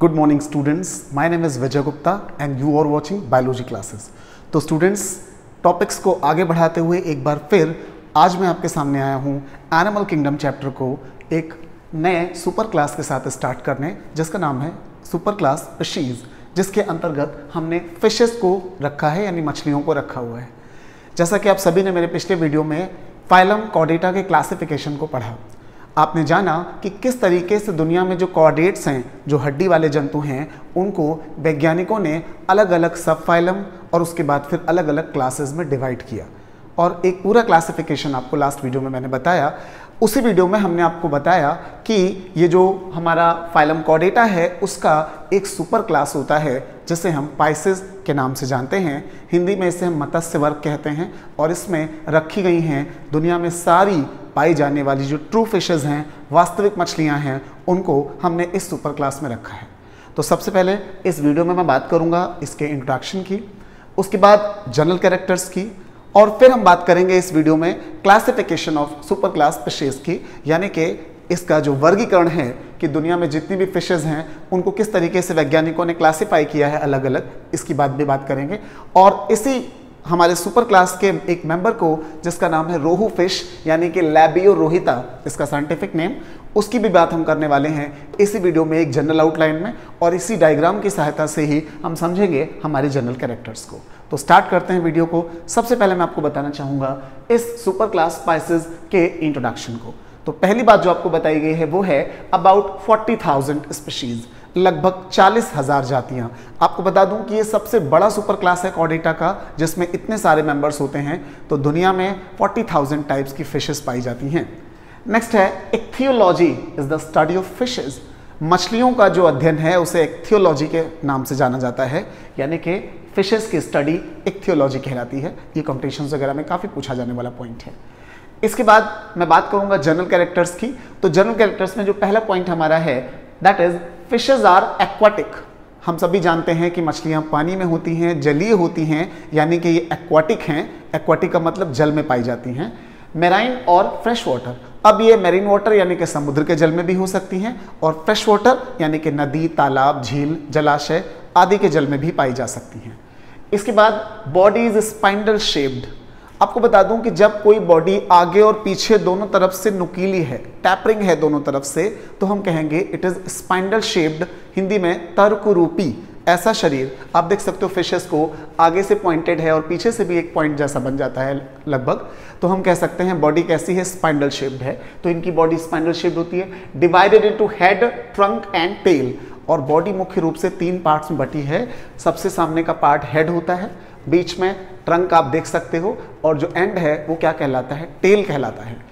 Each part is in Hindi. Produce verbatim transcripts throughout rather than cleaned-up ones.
Good morning students, my name is Vijay Gupta and you are watching biology classes. तो स्टूडेंट्स, टॉपिक्स को आगे बढ़ाते हुए एक बार फिर आज मैं आपके सामने आया हूँ एनिमल किंगडम चैप्टर को एक नए सुपर क्लास के साथ स्टार्ट करने, जिसका नाम है सुपर क्लास स्पीशीज़, जिसके अंतर्गत हमने फिशेस को रखा है, यानी मछलियों को रखा हुआ है। जैसा कि आप सभी ने मेरे पिछले वीडियो में फाइलम कॉर्डेटा के क्लासिफिकेशन को पढ़ा, आपने जाना कि किस तरीके से दुनिया में जो कॉर्डेट्स हैं, जो हड्डी वाले जंतु हैं, उनको वैज्ञानिकों ने अलग अलग सब फाइलम और उसके बाद फिर अलग अलग क्लासेस में डिवाइड किया। और एक पूरा क्लासिफिकेशन आपको लास्ट वीडियो में मैंने बताया। उसी वीडियो में हमने आपको बताया कि ये जो हमारा फाइलम कॉर्डेटा है उसका एक सुपर क्लास होता है जिसे हम पाइसेस के नाम से जानते हैं। हिंदी में इसे हम मत्स्य वर्ग कहते हैं और इसमें रखी गई हैं दुनिया में सारी पाई जाने वाली जो ट्रू फिशेस हैं, वास्तविक मछलियां हैं, उनको हमने इस सुपर क्लास में रखा है। तो सबसे पहले इस वीडियो में मैं बात करूंगा इसके इंट्रोडक्शन की, उसके बाद जनरल कैरेक्टर्स की, और फिर हम बात करेंगे इस वीडियो में classification of super class fishes की, यानी कि इसका जो वर्गीकरण है कि दुनिया में जितनी भी फिशेस हैं उनको किस तरीके से वैज्ञानिकों ने क्लासिफाई किया है अलग अलग, इसकी बात भी बात करेंगे। और इसी हमारे सुपर क्लास के एक मेंबर को जिसका नाम है रोहू फिश, यानी कि लैबियो रोहिता इसका साइंटिफिक नेम, उसकी भी बात हम करने वाले हैं इसी वीडियो में एक जनरल आउटलाइन में, और इसी डायग्राम की सहायता से ही हम समझेंगे हमारे जनरल कैरेक्टर्स को। तो स्टार्ट करते हैं वीडियो को। सबसे पहले मैं आपको बताना चाहूँगा इस सुपर क्लास स्पाइसेस के इंट्रोडक्शन को। तो पहली बात जो आपको बताई गई है वो है अबाउट फोर्टी थाउजेंड स्पीशीज, लगभग चालीस हजार जातियां। आपको बता दूं कि ये सबसे बड़ा सुपर क्लास है कॉर्डेटा का, जिसमें इतने सारे मेंबर्स होते हैं। तो दुनिया में फोर्टी थाउजेंड टाइप्स की फिशेस पाई जाती हैं। नेक्स्ट है ichthyology is the study of fishes. मछलियों का जो अध्ययन है उसे इक्थियोलॉजी के नाम से जाना जाता है, यानी कि फिशेस की स्टडी इक्थियोलॉजी कहलाती है। ये कॉम्पिटिशन्स वगैरह में काफ़ी पूछा जाने वाला पॉइंट है। इसके बाद मैं बात करूंगा जनरल कैरेक्टर्स की। तो जनरल कैरेक्टर्स में जो पहला पॉइंट हमारा है that is fishes are aquatic. हम सभी जानते हैं कि मछलियां पानी में होती हैं, जलीय होती हैं, यानी कि ये एक्वाटिक हैं। एक्वाटिक का मतलब जल में पाई जाती हैं। मेराइन और फ्रेश वाटर, अब ये मेरीन वाटर यानी कि समुद्र के जल में भी हो सकती हैं, और फ्रेश वाटर यानी कि नदी, तालाब, झील, जलाशय आदि के जल में भी पाई जा सकती हैं। इसके बाद बॉडी इज स्पाइंडल शेप्ड। आपको बता दूं कि जब कोई बॉडी आगे और पीछे दोनों तरफ से नुकीली है, टैपरिंग है दोनों तरफ से, तो हम कहेंगे it is spindle shaped, Hindi में तर्करूपी। ऐसा शरीर आप देख सकते हो फिशेस को आगे से पॉइंटेड है और पीछे से भी एक पॉइंट जैसा बन जाता है लगभग, तो हम कह सकते हैं बॉडी कैसी है, स्पाइंडल शेप्ड है। तो इनकी बॉडी स्पाइंडल शेप्ड होती है, divided into head, trunk and tail. और बॉडी मुख्य रूप से तीन पार्ट्स में बटी है। सबसे सामने का पार्ट हेड होता है, बीच में ट्रंक आप देख सकते हो, और जो एंड है वो क्या कहलाता है, टेल कहलाता है।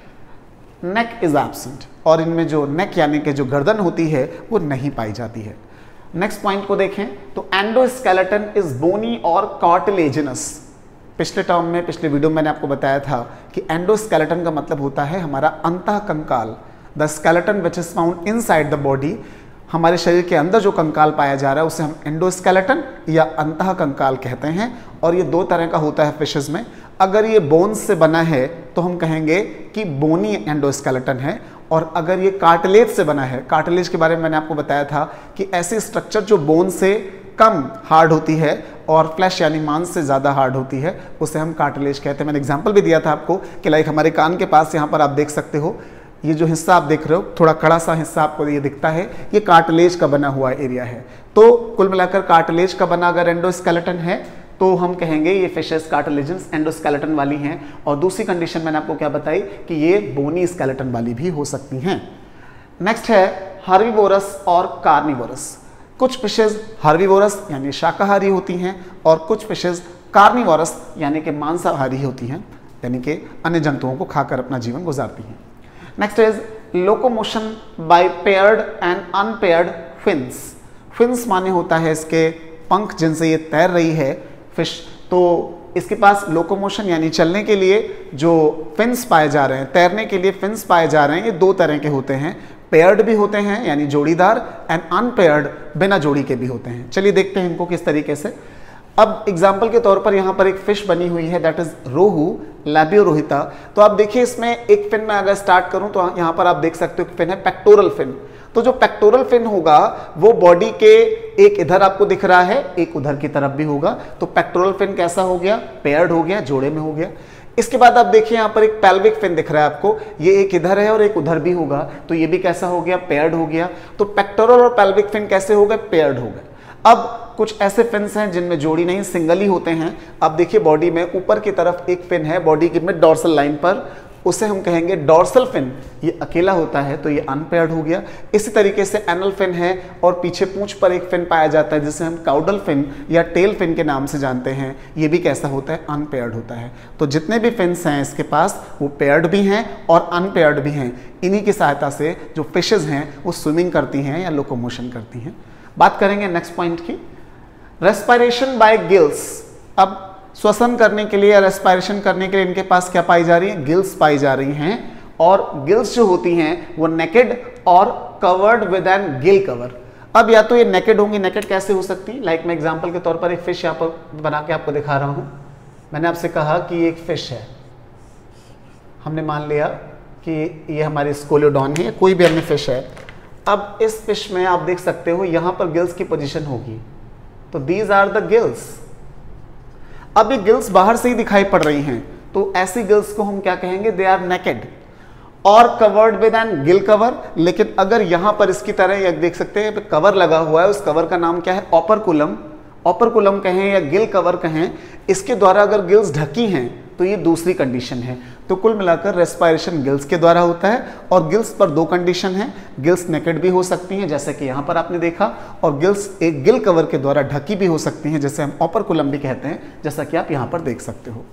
नेक इज एब्सेंट, और इनमें जो नेक यानी कि जो गर्दन होती है वो नहीं पाई जाती है। नेक्स्ट पॉइंट को देखें तो एंडोस्केलेटन इज बोनी और कार्टिलेजिनस। पिछले टर्म में, पिछले वीडियो में मैंने आपको बताया था कि एंडोस्केलेटन का मतलब होता है हमारा अंतः कंकाल, the skeleton which is found inside the body. हमारे शरीर के अंदर जो कंकाल पाया जा रहा है उसे हम एंडोस्केलेटन या अंतः कंकाल कहते हैं, और ये दो तरह का होता है फिशेस में। अगर ये बोन्स से बना है तो हम कहेंगे कि बोनी एंडोस्केलेटन है, और अगर ये कार्टिलेज से बना है, कार्टिलेज के बारे में मैंने आपको बताया था कि ऐसी स्ट्रक्चर जो बोन से कम हार्ड होती है और फ्लैश यानी मांस से ज़्यादा हार्ड होती है, उसे हम कार्टिलेज कहते हैं। मैंने एग्जाम्पल भी दिया था आपको कि लाइक हमारे कान के पास यहाँ पर आप देख सकते हो, ये जो हिस्सा आप देख रहे हो, थोड़ा कड़ा सा हिस्सा आपको ये दिखता है, ये कार्टिलेज का बना हुआ एरिया है। तो कुल मिलाकर कार्टिलेज का बना अगर एंडोस्केलेटन है तो हम कहेंगे ये फिशेस कार्टिलेजन्स एंडोस्केलेटन वाली हैं। और दूसरी कंडीशन मैंने आपको क्या बताई कि ये बोनी स्केलेटन वाली भी हो सकती हैं। नेक्स्ट है हर्बीवोरस और कार्निवोरस। कुछ फिशेस हर्बीवोरस यानी शाकाहारी होती हैं, और कुछ फिशेस कार्निवोरस यानी कि मांसाहारी होती हैं, यानी कि अन्य जंतुओं को खाकर अपना जीवन गुजारती हैं। Next is locomotion by paired and unpaired fins. Fins माने होता है इसके पंख जिनसे ये तैर रही है फिश। तो इसके पास लोकोमोशन यानी चलने के लिए जो फिन्स पाए जा रहे हैं, तैरने के लिए फिन्स पाए जा रहे हैं, ये दो तरह के होते हैं। पेयर्ड भी होते हैं यानी जोड़ीदार, एंड अनपेयर्ड बिना जोड़ी के भी होते हैं। चलिए देखते हैं इनको किस तरीके से। अब एग्जाम्पल के तौर पर यहाँ पर एक फिश बनी हुई है दैट इज रोहू लैबियो रोहिता। तो आप देखिए इसमें एक फिन में अगर स्टार्ट करूँ तो यहाँ पर आप देख सकते हो फिन है पेक्टोरल फिन। तो जो पेक्टोरल फिन होगा वो बॉडी के एक इधर आपको दिख रहा है, एक उधर की तरफ भी होगा। तो पेक्टोरल फिन कैसा हो गया? पेयर्ड हो गया, जोड़े में हो गया। इसके बाद आप देखिए यहाँ पर एक पेल्विक फिन दिख रहा है आपको, ये एक इधर है और एक उधर भी होगा, तो ये भी कैसा हो गया? पेयर्ड हो गया। तो पेक्टोरल और पेल्विक फिन कैसे हो गए? पेयर्ड हो गए। अब कुछ ऐसे फिन्स हैं जिनमें जोड़ी नहीं, सिंगल ही होते हैं। अब देखिए बॉडी में ऊपर की तरफ एक फिन है बॉडी की में डॉर्सल लाइन पर, उसे हम कहेंगे डॉर्सल फिन, ये अकेला होता है तो ये अनपेयर्ड हो गया। इसी तरीके से एनल फिन है और पीछे पूंछ पर एक फिन पाया जाता है जिसे हम काउडल फिन या टेल फिन के नाम से जानते हैं, ये भी कैसा होता है? अनपेयर्ड होता है। तो जितने भी फिन्स हैं इसके पास वो पेयर्ड भी हैं और अनपेयर्ड भी हैं। इन्हीं की सहायता से जो फिशेज हैं वो स्विमिंग करती हैं या लोकोमोशन करती हैं। बात करेंगे नेक्स्ट पॉइंट की, रेस्पिरेशन बाय गिल्स। अब श्वसन करने के लिए या रेस्पिरेशन करने के लिए इनके पास क्या पाई जा रही है? गिल्स पाई जा रही हैं। और गिल्स जो होती हैं वो नेकेड और covered with an gill cover. अब या तो ये नेकेड होंगी, नेकेड कैसे हो सकती है? लाइक मैं एग्जांपल के तौर पर एक फिश यहाँ पर बना के आपको दिखा रहा हूँ। मैंने आपसे कहा कि एक फिश है, हमने मान लिया कि ये हमारी स्कोलियोडॉन है, कोई भी अन्य फिश है। अब इस फिश में आप देख सकते हो यहाँ पर गिल्स की पोजीशन होगी, तो दीज आर द गिल्स। अब ये गिल्स बाहर से ही दिखाई पड़ रही हैं, तो ऐसी गिल्स को हम क्या कहेंगे? दे आर नेकेड और covered with an gill cover. लेकिन अगर यहां पर इसकी तरह ये देख सकते हैं कवर लगा हुआ है, उस कवर का नाम क्या है? ऑपरकुलम। ऑपरकुलम कहें या गिल कवर कहें, इसके द्वारा अगर गिल्स ढकी हैं तो ये दूसरी कंडीशन है। तो कुल मिलाकर रेस्पिरेशन गिल्स के द्वारा होता है और गिल्स पर दो कंडीशन है, गिल्स नेकेड भी हो सकती हैं जैसे कि यहाँ पर आपने देखा, और गिल्स एक गिल कवर के द्वारा ढकी भी हो सकती हैं जैसे हम ऑपरकुलम भी कहते हैं, जैसा कि आप यहाँ पर देख सकते हो।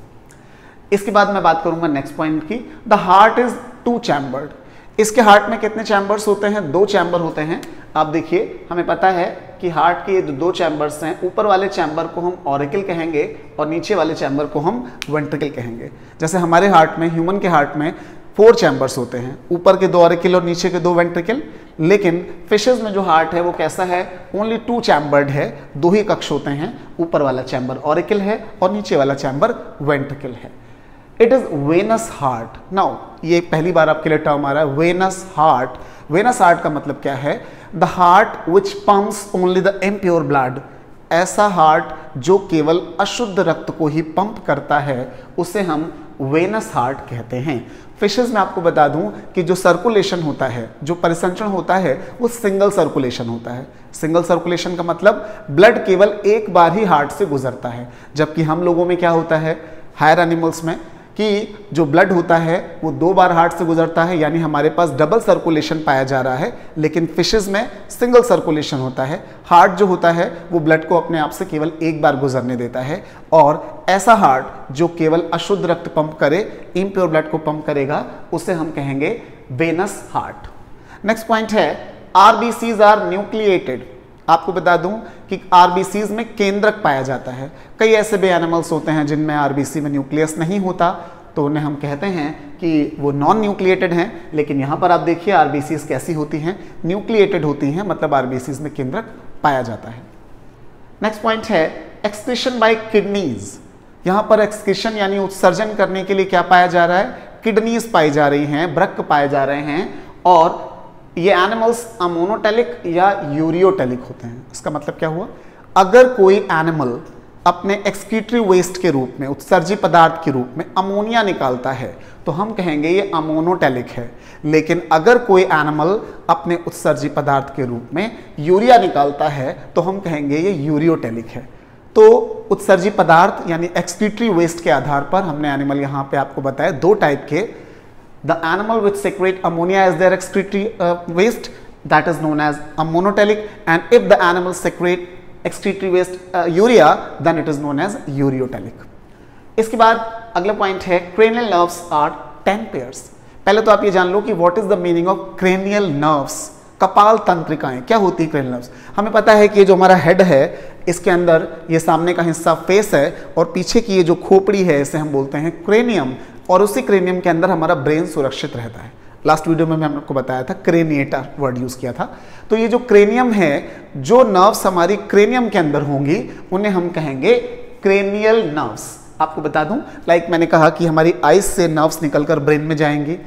इसके बाद मैं बात करूंगा नेक्स्ट पॉइंट की, the heart is two chambered. इसके हार्ट में कितने चैम्बर्स होते हैं? दो चैम्बर होते हैं। आप देखिए हमें पता है कि हार्ट के ये दो चैम्बर्स हैं, ऊपर वाले चैम्बर को हम ऑरिकल कहेंगे और नीचे वाले चैम्बर को हम वेंट्रिकल कहेंगे। जैसे हमारे हार्ट में, ह्यूमन के हार्ट में फोर चैम्बर्स होते हैं, ऊपर के दो ऑरिकल और नीचे के दो वेंट्रिकल। लेकिन फिशेज में जो हार्ट है वो कैसा है? ओनली टू चैम्बर्ड है, दो ही कक्ष होते हैं, ऊपर वाला चैम्बर ऑरिकल है और नीचे वाला चैम्बर वेंट्रिकल है। It is venous heart. Now ये पहली बार आपके लिए टर्म आ रहा है, वेनस हार्ट। वेनस हार्ट का मतलब क्या है? The heart which pumps only the impure blood. ऐसा हार्ट जो केवल अशुद्ध रक्त को ही पंप करता है उसे हम वेनस हार्ट कहते हैं। फिशेज में आपको बता दूं कि जो सर्कुलेशन होता है, जो परिसंचरण होता है, वो सिंगल सर्कुलेशन होता है। सिंगल सर्कुलेशन का मतलब ब्लड केवल एक बार ही हार्ट से गुजरता है, जबकि हम लोगों में क्या होता है, हायर एनिमल्स में, कि जो ब्लड होता है वो दो बार हार्ट से गुजरता है, यानी हमारे पास डबल सर्कुलेशन पाया जा रहा है। लेकिन फिशेज में सिंगल सर्कुलेशन होता है। हार्ट जो होता है वो ब्लड को अपने आप से केवल एक बार गुजरने देता है, और ऐसा हार्ट जो केवल अशुद्ध रक्त पंप करे, इम्प्योर ब्लड को पंप करेगा, उसे हम कहेंगे वेनस हार्ट। नेक्स्ट पॉइंट है, आरबीसीज आर न्यूक्लिएटेड। आपको बता दूं कि आरबीसीज में केंद्रक पाया जाता है। कई ऐसे भी एनिमल्स होते हैं जिनमें आरबीसी में न्यूक्लियस नहीं होता, तो उन्हें हम कहते हैं कि वो नॉन न्यूक्लिएटेड हैं। लेकिन यहाँ पर आप देखिए आरबीसीज कैसी होती हैं? न्यूक्लिएटेड होती हैं, मतलब आरबीसीज में केंद्रक पाया जाता है। नेक्स्ट पॉइंट है एक्सक्रीशन बाय किडनीज। यहाँ पर एक्सक्रीशन यानी उत्सर्जन करने के लिए क्या पाया जा रहा है? किडनीज पाई जा रही हैं, ब्रक पाए जा रहे हैं, और ये एनिमल्स अमोनोटेलिक या यूरियोटेलिक होते हैं। इसका मतलब क्या हुआ? अगर कोई एनिमल अपने एक्सक्रीटरी वेस्ट के रूप में, उत्सर्जी पदार्थ के रूप में अमोनिया निकालता है तो हम कहेंगे ये अमोनोटेलिक है। लेकिन अगर कोई एनिमल अपने उत्सर्जी पदार्थ के रूप में यूरिया निकालता है तो हम कहेंगे ये यूरियोटेलिक है। तो उत्सर्जी पदार्थ यानी एक्सक्रीटरी वेस्ट के आधार पर हमने एनिमल यहाँ पे आपको बताया दो टाइप के। The animal which secrete ammonia as their excretory uh, waste, that is known as a monotelic, and if the animal secrete excretory waste uh, urea, then it is known as ureotelic. इसके बाद अगला पॉइंट है cranial nerves are ten pairs. पहले तो आप ये जान लो कि what is the meaning of cranial nerves. कपाल तंत्रिकाएं क्या होती है? cranial nerves हमें पता है कि ये जो हमारा हेड है इसके अंदर ये सामने का हिस्सा फेस है और पीछे की ये जो खोपड़ी है इसे हम बोलते हैं क्रेनियम, और उसी क्रेनियम के अंदर हमारा ब्रेन सुरक्षित रहता है। लास्ट वीडियो में मैंने आपको बताया था, क्रेनिएटर वर्ड यूज किया था। तो ये जो क्रेनियम है, जो नर्व्स हमारी क्रेनियम के अंदर होंगी उन्हें हम कहेंगे क्रेनियल नर्व्स। आपको बता दूं, लाइक मैंने कहा कि हमारी आईज से नर्व्स निकलकर ब्रेन में जाएंगी,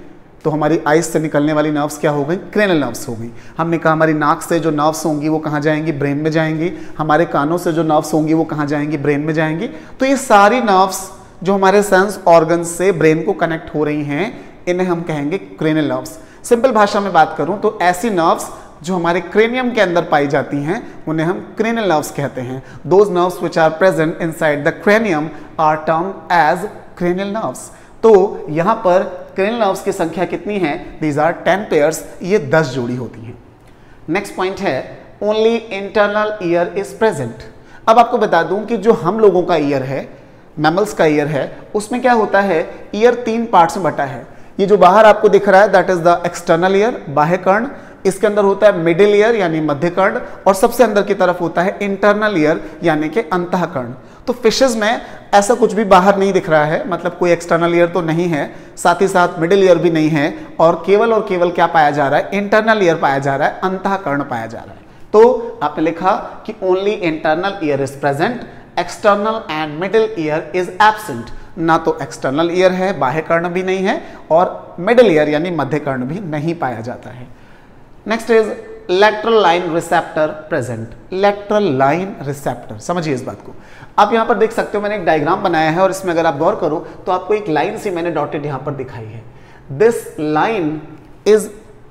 तो हमारी आइज से निकलने वाली नर्व्स क्या हो गई? क्रेनल नर्व्स हो गई। हमने कहा हमारी नाक से जो नर्व्स होंगी वो कहाँ जाएंगी? ब्रेन में जाएंगी। हमारे कानों से जो नर्व्स होंगी वो कहाँ जाएंगी? ब्रेन में जाएंगी। तो ये सारी नर्व्स जो हमारे सेंस ऑर्गन से ब्रेन को कनेक्ट हो रही हैं, इन्हें हम कहेंगे क्रेनल नर्व्स। सिंपल भाषा में बात करूं तो ऐसी नर्व्स जो हमारे क्रेनियम के अंदर पाई जाती हैं उन्हें हम क्रेनल नर्व्स कहते हैं। Those nerves which are present inside the cranium are termed as cranial nerves. तो यहां पर क्रेनल नर्व्स की संख्या कितनी है? दीज आर टेन पेयर्स, ये दस जोड़ी होती हैं। नेक्स्ट पॉइंट है only internal ear is present. अब आपको बता दूं कि जो हम लोगों का ईयर है, मैमल्स का ईयर है, उसमें क्या होता है? ईयर तीन पार्ट्स में बटा है। ये जो बाहर आपको दिख रहा है that is the external ear, बाह्य कर्ण। इसके अंदर होता है मिडिल ईयर यानी मध्य कर्ण, और सबसे अंदर की तरफ होता है इंटरनल ईयर यानी कि अंतःकर्ण। तो फिशेस में ऐसा कुछ भी बाहर नहीं दिख रहा है, मतलब कोई एक्सटर्नल ईयर तो नहीं है, साथ ही साथ मिडिल ईयर भी नहीं है, और केवल और केवल क्या पाया जा रहा है? इंटरनल ईयर पाया जा रहा है, अंतःकर्ण पाया जा रहा है। तो आपने लिखा कि only internal ear is present, external and middle ear is absent. ना तो एक्सटर्नल ईयर है, बाह्य कर्ण भी नहीं है, और मिडिल ईयर यानी मध्य कर्ण भी नहीं पाया जाता है। Next is lateral line receptor present. Lateral line receptor, समझिए इस बात को। आप यहां पर देख सकते हो मैंने एक डायग्राम बनाया है, और इसमें अगर आप गौर करो तो आपको एक लाइन सी मैंने डॉटेड यहां पर दिखाई है। This line is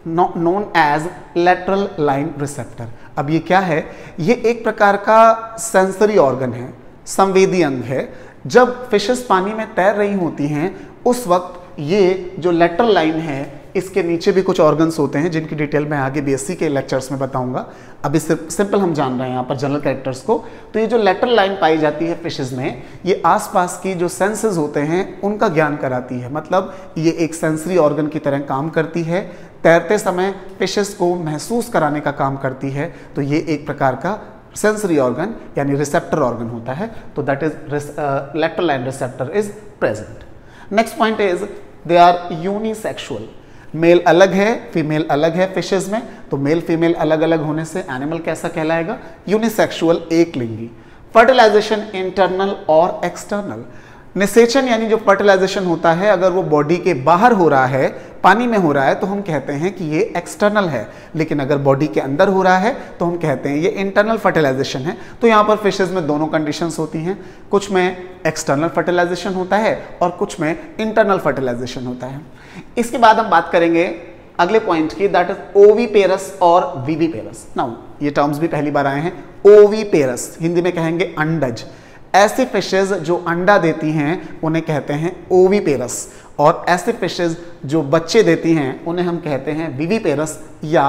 known as lateral line receptor. अब ये क्या है? ये एक प्रकार का सेंसरी ऑर्गन है, संवेदी अंग है। जब फिशेस पानी में तैर रही होती हैं उस वक्त ये जो लेटरल लाइन है, इसके नीचे भी कुछ ऑर्गन्स होते हैं जिनकी डिटेल मैं आगे बीएससी के लेक्चर्स में बताऊंगा। अभी सिर्फ सिंपल हम जान रहे हैं यहाँ पर जनरल कैरेक्टर्स को। तो ये जो लेटरल लाइन पाई जाती है फिशेस में, ये आसपास की जो सेंसेस होते हैं उनका ज्ञान कराती है, मतलब ये एक सेंसरी ऑर्गन की तरह काम करती है। तैरते समय फिशेस को महसूस कराने का काम करती है। तो ये एक प्रकार का सेंसरी ऑर्गन यानी रिसेप्टर ऑर्गन होता है। तो that is lateral line receptor is present. Next point is they are unisexual. Male अलग है, फीमेल अलग है फिशेस में, तो मेल फीमेल अलग अलग होने से एनिमल कैसा कहलाएगा? यूनिसेक्सुअल, एक लिंगी। फर्टिलाइजेशन इंटरनल और एक्सटर्नल। निषेचन यानी जो फर्टिलाइजेशन होता है, अगर वो बॉडी के बाहर हो रहा है, पानी में हो रहा है, तो हम कहते हैं कि ये एक्सटर्नल है। लेकिन अगर बॉडी के अंदर हो रहा है तो हम कहते हैं ये इंटरनल फर्टिलाइजेशन है। तो यहाँ पर फिशेस में दोनों कंडीशंस होती हैं, कुछ में एक्सटर्नल फर्टिलाइजेशन होता है और कुछ में इंटरनल फर्टिलाइजेशन होता है। इसके बाद हम बात करेंगे अगले पॉइंट की, दैट इज ओवीपेरस और विविपेरस। नाउ ये टर्म्स भी पहली बार आए हैं। ओवीपेरस हिंदी में कहेंगे अंडज। ऐसी फिशेज जो अंडा देती हैं उन्हें कहते हैं ओवीपेरस, और ऐसे फिशेज जो बच्चे देती हैं उन्हें हम कहते हैं विविपेरस या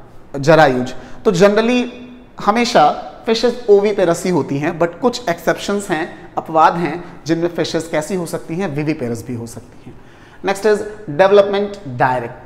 जरायुज। तो जनरली हमेशा फिशेज ओवीपेरस ही होती हैं, बट कुछ एक्सेप्शंस हैं, अपवाद हैं, जिनमें फिशेज कैसी हो सकती हैं? विविपेरस भी हो सकती हैं। Next is development direct.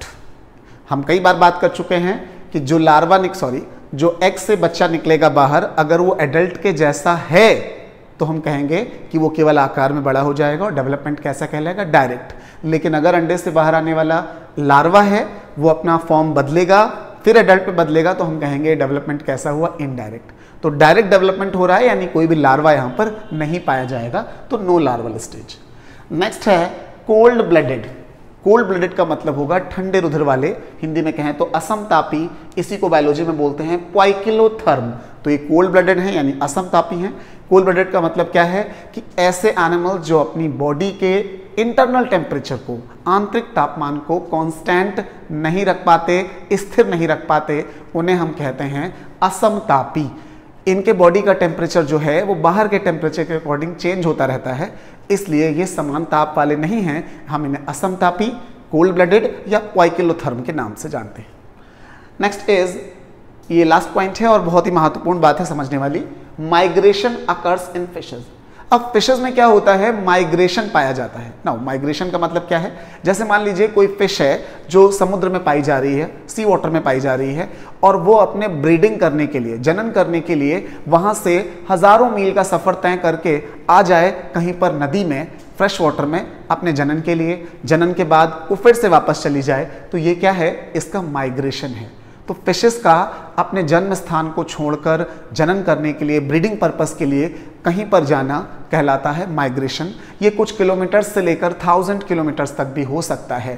हम कई बार बात कर चुके हैं कि जो लार्वा निक सॉरी जो एग से बच्चा निकलेगा बाहर, अगर वो एडल्ट के जैसा है तो हम कहेंगे कि वो केवल आकार में बड़ा हो जाएगा और डेवलपमेंट कैसा कहलाएगा? डायरेक्ट। लेकिन अगर अंडे से बाहर आने वाला लार्वा है, वो अपना फॉर्म बदलेगा फिर एडल्ट पे बदलेगा, तो हम कहेंगे डेवलपमेंट कैसा हुआ? इनडायरेक्ट। तो डायरेक्ट डेवलपमेंट हो रहा है यानी कोई भी लार्वा यहाँ पर नहीं पाया जाएगा, तो नो लार्वल स्टेज। नेक्स्ट है कोल्ड ब्लडेड। कोल्ड ब्लडेड का मतलब होगा ठंडे रुधिर वाले, हिंदी में कहें तो असमतापी। इसी को बायोलॉजी में बोलते हैं क्वाइकिलोथर्म। तो ये कोल्ड ब्लडेड है यानी असमतापी हैं। कोल्ड ब्लडेड का मतलब क्या है कि ऐसे एनिमल जो अपनी बॉडी के इंटरनल टेम्परेचर को, आंतरिक तापमान को कांस्टेंट नहीं रख पाते, स्थिर नहीं रख पाते, उन्हें हम कहते हैं असमतापी। इनके बॉडी का टेम्परेचर जो है वो बाहर के टेम्परेचर के अकॉर्डिंग चेंज होता रहता है, इसलिए ये समान ताप वाले नहीं हैं। हम इन्हें असमतापी, कोल्ड ब्लडेड या क्वाइकिलोथर्म के नाम से जानते हैं। नेक्स्ट इज, ये लास्ट पॉइंट है और बहुत ही महत्वपूर्ण बात है समझने वाली, माइग्रेशन अकर्स इन फिशेज। अब फिशेज में क्या होता है? माइग्रेशन पाया जाता है। नाउ माइग्रेशन का मतलब क्या है? जैसे मान लीजिए कोई फिश है जो समुद्र में पाई जा रही है, सी वाटर में पाई जा रही है, और वो अपने ब्रीडिंग करने के लिए, जनन करने के लिए वहां से हजारों मील का सफर तय करके आ जाए कहीं पर नदी में, फ्रेश वाटर में अपने जनन के लिए, जनन के बाद वो फिर से वापस चली जाए, तो ये क्या है? इसका माइग्रेशन है। तो फिशेस का अपने जन्म स्थान को छोड़कर जनन करने के लिए, ब्रीडिंग पर्पस के लिए कहीं पर जाना कहलाता है माइग्रेशन। ये कुछ किलोमीटर्स से लेकर थाउजेंड किलोमीटर्स तक भी हो सकता है।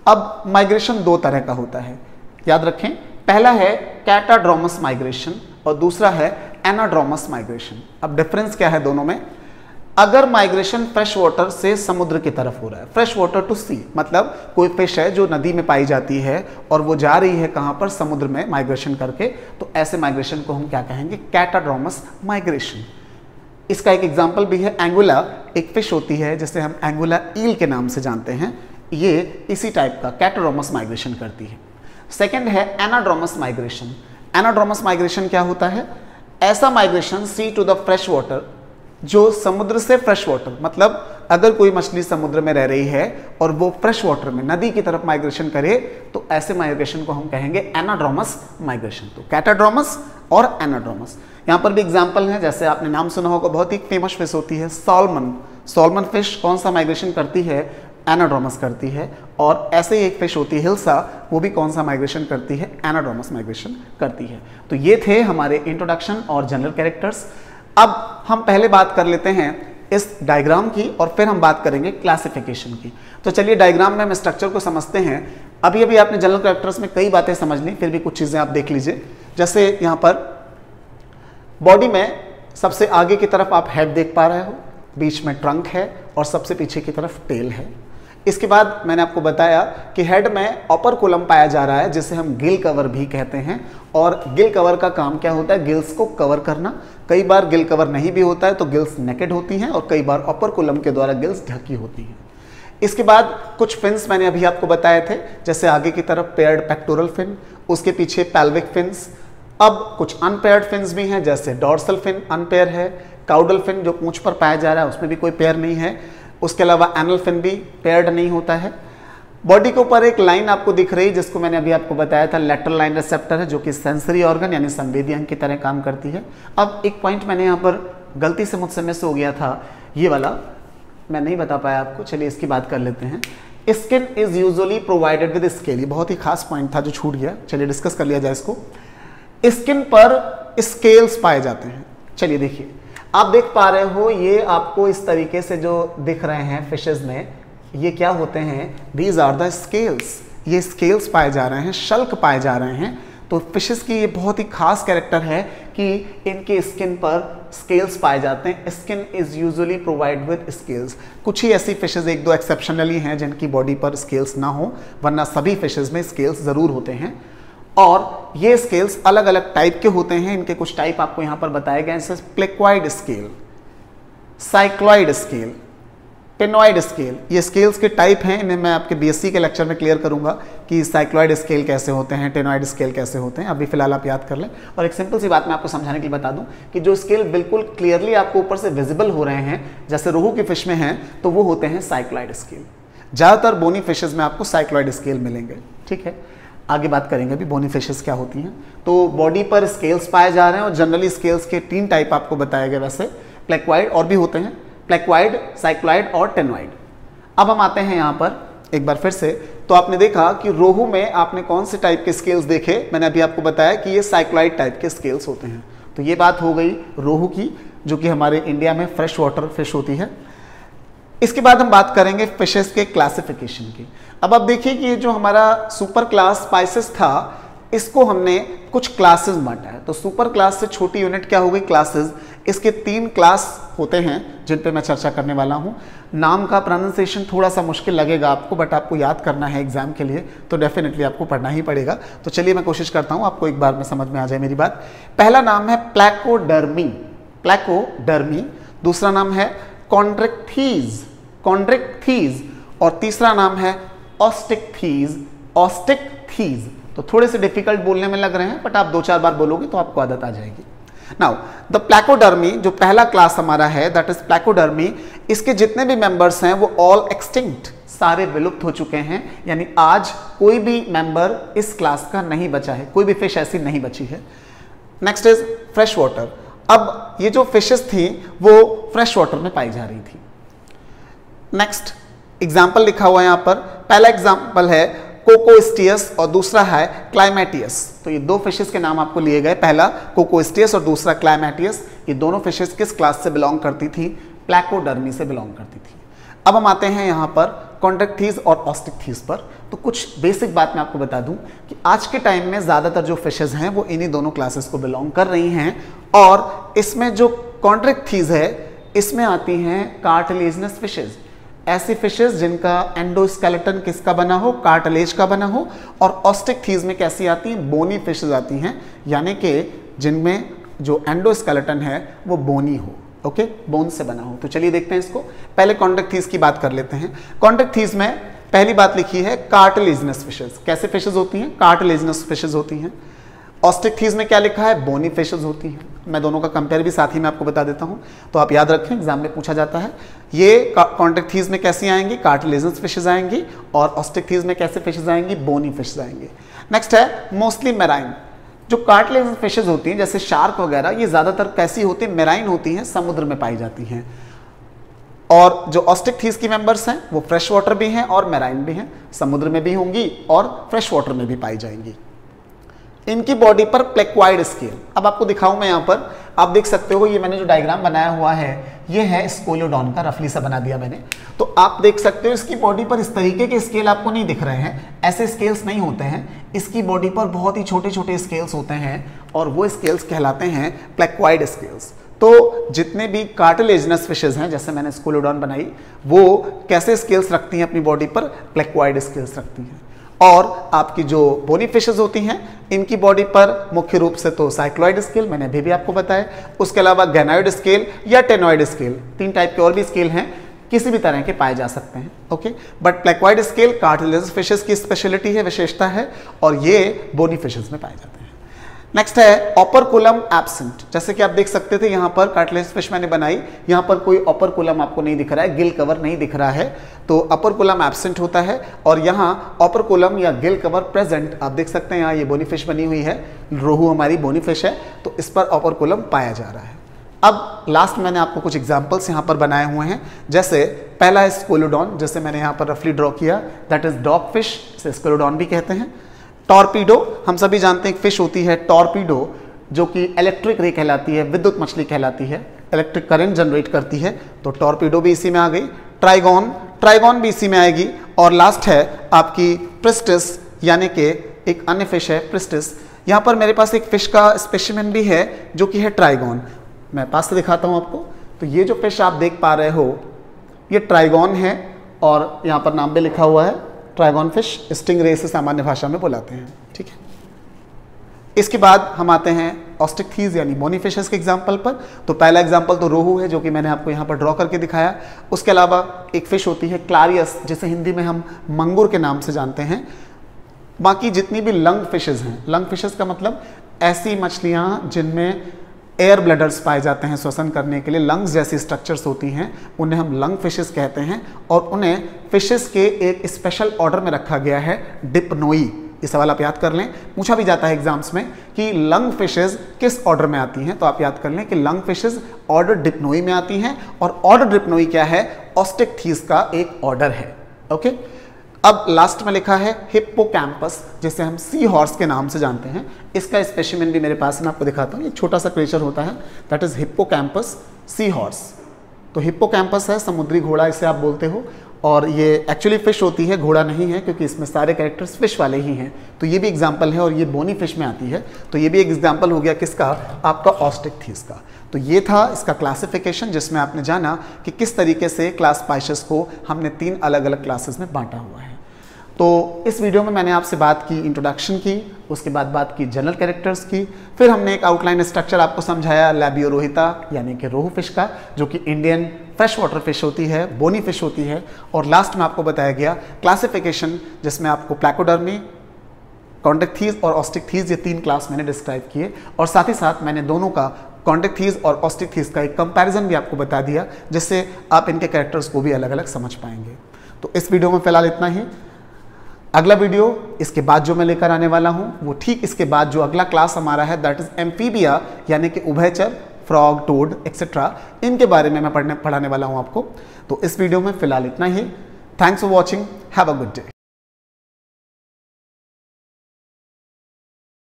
अब माइग्रेशन दो तरह का होता है, याद रखें। पहला है कैटाड्रोमस माइग्रेशन और दूसरा है एनाड्रोमस माइग्रेशन। अब डिफरेंस क्या है दोनों में? अगर माइग्रेशन फ्रेश वाटर से समुद्र की तरफ हो रहा है, फ्रेश वाटर टू सी, मतलब कोई फिश है जो नदी में पाई जाती है और वो जा रही है कहां पर? समुद्र में माइग्रेशन करके, तो ऐसे माइग्रेशन को हम क्या कहेंगे? Catadromous migration. इसका एक एग्जाम्पल भी है, एंगुला एक फिश होती है जिसे हम एंगुला ईल के नाम से जानते हैं, ये इसी टाइप का कैटाड्रोमस माइग्रेशन करती है। सेकेंड है एनाड्रोमस माइग्रेशन। एनाड्रोमस माइग्रेशन क्या होता है? ऐसा migration sea to the fresh water, जो समुद्र से फ्रेश वाटर, मतलब अगर कोई मछली समुद्र में रह रही है और वो फ्रेश वाटर में नदी की तरफ माइग्रेशन करे, तो ऐसे माइग्रेशन को हम कहेंगे एनाड्रोमस माइग्रेशन। तो कैटाड्रोमस और एनाड्रोमस। यहाँ पर भी एग्जाम्पल है, जैसे आपने नाम सुना होगा, बहुत ही फेमस फिश होती है सॉल्मन। सॉल्मन फिश कौन सा माइग्रेशन करती है? एनाड्रोमस करती है। और ऐसे ही एक फिश होती है हिल्सा, वो भी कौन सा माइग्रेशन करती है? एनाड्रोमस माइग्रेशन करती है। तो ये थे हमारे इंट्रोडक्शन और जनरल कैरेक्टर्स। अब हम पहले बात कर लेते हैं इस डायग्राम की और फिर हम बात करेंगे क्लासिफिकेशन की। तो चलिए डायग्राम में हम स्ट्रक्चर को समझते हैं। अभी अभी आपने जनरल कैरेक्टर्स में कई बातें समझ ली, फिर भी कुछ चीज़ें आप देख लीजिए। जैसे यहाँ पर बॉडी में सबसे आगे की तरफ आप हेड देख पा रहे हो, बीच में ट्रंक है और सबसे पीछे की तरफ टेल है। इसके बाद मैंने आपको बताया कि हेड में अपर कोलम पाया जा रहा है जिसे हम गिल कवर भी कहते हैं। और गिल कवर का काम क्या होता है? गिल्स को कवर करना। कई बार गिल कवर नहीं भी होता है तो गिल्स नेकेड होती हैं और कई बार अपर कोलम के द्वारा गिल्स ढकी होती हैं। इसके बाद कुछ फिन्स मैंने अभी आपको बताए थे, जैसे आगे की तरफ पेयर्ड पेक्टोरल फिन, उसके पीछे पैल्विक फिन्स। अब कुछ अनपेयर्ड फिन्स भी हैं, जैसे डॉर्सल फिन अनपेयर है, काउडल फिन जो पूंछ पर पाया जा रहा है उसमें भी कोई पेयर नहीं है। उसके अलावा एनल फिन भी पेयर्ड नहीं होता है। बॉडी के ऊपर एक लाइन आपको दिख रही है जिसको मैंने अभी आपको बताया था, लेटरल लाइन रिसेप्टर है, जो कि सेंसरी ऑर्गन यानी संवेदी अंग की तरह काम करती है। अब एक पॉइंट मैंने यहाँ पर गलती से मुझसे मिस हो गया था, ये वाला मैं नहीं बता पाया आपको, चलिए इसकी बात कर लेते हैं। Skin is usually provided with scale, ये बहुत ही खास पॉइंट था जो छूट गया, चलिए डिस्कस कर लिया जाए इसको। स्किन पर स्केल्स पाए जाते हैं। चलिए देखिए, आप देख पा रहे हो, ये आपको इस तरीके से जो दिख रहे हैं फिशेज में, ये क्या होते हैं? These are the scales. ये स्केल्स पाए जा रहे हैं, शल्क पाए जा रहे हैं। तो फिशेस की ये बहुत ही खास कैरेक्टर है कि इनके स्किन पर स्केल्स पाए जाते हैं। Skin is usually provide with scales. कुछ ही ऐसी फिशेज, एक दो एक्सेप्शनली हैं जिनकी बॉडी पर स्केल्स ना हो, वरना सभी फिशेज में स्केल्स जरूर होते हैं। और ये स्केल्स अलग अलग टाइप के होते हैं। इनके कुछ टाइप आपको यहाँ पर बताए गए हैं, जैसे placoid scale, cycloid scale, ctenoid scale. ये स्केल्स के टाइप हैं, इन्हें मैं आपके बीएससी के लेक्चर में क्लियर करूंगा कि साइक्लॉइड स्केल कैसे होते हैं, टेनॉइड स्केल कैसे होते हैं। अभी फिलहाल आप याद कर लें। और एक सिंपल सी बात मैं आपको समझाने के लिए बता दूं कि जो स्केल बिल्कुल क्लियरली आपको ऊपर से विजिबल हो रहे हैं, जैसे रोहू की फिश में हैं, तो वो होते हैं साइक्लॉइड स्केल। ज़्यादातर बोनी फिशेज में आपको साइक्लॉइड स्केल मिलेंगे। ठीक है, आगे बात करेंगे अभी बोनी फिशेस क्या होती हैं। तो बॉडी पर स्केल्स पाए जा रहे हैं और जनरली स्केल्स के तीन टाइप आपको बताए गए, वैसे प्लेक्वाइड और भी होते हैं, प्लेक्वाइड, साइक्लॉइड और टेनॉइड। अब हम आते हैं यहाँ पर एक बार फिर से। तो आपने देखा कि रोहू में आपने कौन से टाइप के स्केल्स देखे, मैंने अभी आपको बताया कि ये साइक्लॉइड टाइप के स्केल्स होते हैं। तो ये बात हो गई रोहू की, जो कि हमारे इंडिया में फ्रेश वाटर फिश होती है। इसके बाद हम बात करेंगे फिशेस के क्लासिफिकेशन की। अब आप देखिए कि ये जो हमारा सुपर क्लास स्पाइसेस था, इसको हमने कुछ क्लासेस बांटा है। तो सुपर क्लास से छोटी यूनिट क्या हो गई? क्लासेस। इसके तीन क्लास होते हैं जिन पे मैं चर्चा करने वाला हूँ। नाम का प्रोनाउंसिएशन थोड़ा सा मुश्किल लगेगा आपको, बट आपको याद करना है एग्जाम के लिए, तो डेफिनेटली आपको पढ़ना ही पड़ेगा। तो चलिए मैं कोशिश करता हूँ आपको एक बार में समझ में आ जाए मेरी बात। पहला नाम है प्लैकोडर्मी, प्लैकोडर्मी। दूसरा नाम है कॉन्ड्रिक्थीज, कॉन्ड्रिक्थीज। और तीसरा नाम है ऑस्टिक्थीज, ऑस्टिक्थीज। तो थोड़े से डिफिकल्ट बोलने में लग रहे हैं, बट आप दो चार बार बोलोगे तो आपको आदत आ जाएगी। नाउ द प्लैकोडर्मी, जो पहला क्लास हमारा है, दैट इज प्लैकोडर्मी, इसके जितने भी मेंबर्स हैं वो ऑल एक्सटिंक्ट, सारे विलुप्त हो चुके हैं। यानी आज कोई भी मेंबर इस क्लास का नहीं बचा है, कोई भी फिश ऐसी नहीं बची है। Next is fresh water. अब ये जो फिशेस थी वो फ्रेश वाटर में पाई जा रही थी। नेक्स्ट एग्जाम्पल लिखा हुआ है यहाँ पर। पहला एग्जाम्पल है कोकोस्टियस और दूसरा है क्लाइमेटियस। तो ये दो फिशेस के नाम आपको लिए गए, पहला कोकोस्टियस और दूसरा क्लाइमेटियस। ये दोनों फिशेस किस क्लास से बिलोंग करती थी? प्लैकोडर्मी से बिलोंग करती थी। अब हम आते हैं यहाँ पर कॉन्ट्रैक्टीज और ऑस्टिकथीज पर। तो कुछ बेसिक बात मैं आपको बता दूं कि आज के टाइम में ज़्यादातर जो फिशेज हैं वो इन्हीं दोनों क्लासेस को बिलोंग कर रही हैं, और इसमें जो कॉन्ट्रैक्टीज है इसमें आती हैं कार्टिलेजनस फिशेज, ऐसी फिशेज जिनका एंडोस्केलेटन किसका बना हो, कार्टिलेज का बना हो। और ऑस्टिकथीज में कैसी आती हैं, बोनी फिशेज आती हैं, यानी कि जिनमें जो एंडोस्केलेटन है वो बोनी हो, ओके, बोन से बना हो। तो चलिए देखते हैं इसको। पहले कॉन्ट्रैक्टीज की बात कर लेते हैं। कॉन्ट्रैक्टीज में पहली बात लिखी है कार्टिलेजनस फिशेज। कैसे फिशेज होती हैं, कार्टिलेजनस फिशेज होती हैं। ऑस्टिकथीज में क्या लिखा है, बोनी फिशेज होती हैं। मैं दोनों का कंपेयर भी साथ ही में आपको बता देता हूं, तो आप याद रखें, एग्जाम में पूछा जाता है। ये कॉन्ट्रैक्टीज में कैसी आएंगी, कार्टिलेजनस फिशेज आएंगी, और ऑस्टिकथीज में कैसे फिशेज आएंगी, बोनी फिशेज आएंगी। नेक्स्ट है मोस्टली मैराइन। जो कार्टिलेजनस फिशेज होती हैं जैसे शार्क वगैरह, ये ज्यादातर कैसी होती हैं, मैराइन होती हैं, समुद्र में पाई जाती हैं। और जो ऑस्टिकथीज की मेंबर्स हैं वो फ्रेश वाटर भी हैं और मैराइन भी हैं, समुद्र में भी होंगी और फ्रेश वाटर में भी पाई जाएंगी। इनकी बॉडी पर प्लेक्वाइड स्केल, अब आपको दिखाऊं मैं, यहां पर आप देख सकते हो, ये मैंने जो डायग्राम बनाया हुआ है ये है स्कोलोडॉन का, रफली सा बना दिया मैंने। तो आप देख सकते हो इसकी बॉडी पर इस तरीके के स्केल आपको नहीं दिख रहे हैं, ऐसे स्केल्स नहीं होते हैं। इसकी बॉडी पर बहुत ही छोटे छोटे स्केल्स होते हैं और वो स्केल्स कहलाते हैं प्लेक्वाइड स्केल्स। तो जितने भी कार्टिलेजनस फिशेज हैं, जैसे मैंने स्कोलोडॉन बनाई, वो कैसे स्केल्स रखती हैं अपनी बॉडी पर, प्लेक्वाइड स्केल्स रखती हैं। और आपकी जो बोनी फिशेज होती हैं इनकी बॉडी पर मुख्य रूप से तो साइक्लॉइड स्केल, मैंने अभी भी आपको बताया, उसके अलावा गैनॉइड स्केल या टेनॉइड स्केल, तीन टाइप के और भी स्केल हैं, किसी भी तरह के पाए जा सकते हैं, okay. But placoid scale cartilaginous fishes की स्पेशलिटी है, विशेषता है, और ये बोनी फिशेज में पाए जाते हैं। नेक्स्ट है ओपरकुलम एब्सेंट। जैसे कि आप देख सकते थे यहाँ पर कार्टिलेजनस फिश मैंने बनाई, यहाँ पर कोई ओपरकुलम आपको नहीं दिख रहा है, गिल कवर नहीं दिख रहा है, तो ओपरकुलम एब्सेंट होता है। और यहाँ ओपरकुलम या गिल कवर प्रेजेंट, आप देख सकते हैं यहाँ ये बोनी फिश बनी हुई है, रोहू हमारी बोनी फिश है, तो इस पर ओपरकुलम पाया जा रहा है। अब लास्ट मैंने आपको कुछ एग्जाम्पल्स यहाँ पर बनाए हुए हैं, जैसे पहला है स्कोलोडॉन, जैसे मैंने यहाँ पर रफली ड्रॉ किया, दैट इज डॉग फिश, इसे स्कोलोडॉन भी कहते हैं। टॉर्पीडो, हम सभी जानते हैं एक फिश होती है टॉर्पीडो, जो कि इलेक्ट्रिक रे कहलाती है, विद्युत मछली कहलाती है, इलेक्ट्रिक करंट जनरेट करती है, तो टॉर्पीडो भी इसी में आ गई। ट्राइगॉन, ट्राइगॉन भी इसी में आएगी। और लास्ट है आपकी प्रिस्टिस, यानी कि एक अन्य फिश है प्रिस्टिस। यहाँ पर मेरे पास एक फिश का स्पेसिमेन भी है जो कि है ट्राइगॉन, मैं पास से दिखाता हूँ आपको। तो ये जो फिश आप देख पा रहे हो ये ट्राइगॉन है, और यहाँ पर नाम भी लिखा हुआ है ट्राइगॉन फिश, स्टिंग रे से सामान्य भाषा में बुलाते हैं, ठीक है। इसके बाद हम आते हैं ऑस्टिकथीज यानी बोनी फिशेस के एग्जाम्पल पर। तो पहला एग्जाम्पल तो रोहू है, जो कि मैंने आपको यहाँ पर ड्रॉ करके दिखाया। उसके अलावा एक फिश होती है क्लारियस, जिसे हिंदी में हम मंगूर के नाम से जानते हैं। बाकी जितनी भी लंग फिशेज हैं, लंग फिशेज का मतलब ऐसी मछलियाँ जिनमें एयर ब्लडर्स पाए जाते हैं श्वसन करने के लिए, लंग्स जैसी स्ट्रक्चर्स होती हैं, उन्हें हम लंग फिशेस कहते हैं। और उन्हें फिशेस के एक स्पेशल ऑर्डर में रखा गया है, डिप्नोई। ये सवाल आप याद कर लें, पूछा भी जाता है एग्जाम्स में कि लंग फिशेस किस ऑर्डर में आती हैं, तो आप याद कर लें कि लंग फिशेस ऑर्डर डिप्नोई में आती हैं। और ऑर्डर डिप्नोई क्या है, ऑस्टिकथीज का एक ऑर्डर है, ओके। अब लास्ट में लिखा है हिप्पोकैम्पस, जिसे हम सी हॉर्स के नाम से जानते हैं। इसका स्पेसिमेन भी मेरे पास है, मैं आपको दिखाता हूँ। एक छोटा सा क्रिएचर होता है, that is hippocampus sea horse. तो हिप्पोकैम्पस है समुद्री घोड़ा, इसे आप बोलते हो, और ये एक्चुअली फिश होती है, घोड़ा नहीं है, क्योंकि इसमें सारे कैरेक्टर्स फिश वाले ही हैं। तो ये भी एग्जाम्पल है, और ये बोनी फिश में आती है, तो ये भी एक एग्जाम्पल हो गया किसका, आपका ऑस्टिकथीज का। तो ये था इसका क्लासिफिकेशन, जिसमें आपने जाना कि किस तरीके से क्लास स्पाइसेस को हमने तीन अलग अलग क्लासेस में बांटा हुआ है। तो इस वीडियो में मैंने आपसे बात की इंट्रोडक्शन की, उसके बाद बात की जनरल कैरेक्टर्स की, फिर हमने एक आउटलाइन स्ट्रक्चर आपको समझाया लैबियोरोहिता यानी कि रोहू फिश का, जो कि इंडियन फ्रेश वाटर फिश होती है, बोनी फिश होती है। और लास्ट में आपको बताया गया क्लासिफिकेशन, जिसमें आपको प्लैकोडर्मी, कॉन्ट्रैक्टीज और ऑस्टिकथीज, ये तीन क्लास मैंने डिस्क्राइब किए। और साथ ही साथ मैंने दोनों का, कॉन्ट्रैक्टीज और ऑस्टिकथीज का एक कंपैरिजन भी आपको बता दिया, जिससे आप इनके कैरेक्टर्स को भी अलग अलग समझ पाएंगे। तो इस वीडियो में फिलहाल इतना ही। अगला वीडियो इसके बाद जो मैं लेकर आने वाला हूं, वो ठीक इसके बाद जो अगला क्लास हमारा है, दैट इज एम्फीबिया यानी कि उभयचर, फ्रॉग, टोड एक्सेट्रा, इनके बारे में मैं पढ़ने पढ़ाने वाला हूं आपको। तो इस वीडियो में फिलहाल इतना ही। Thanks for watching, have a good day.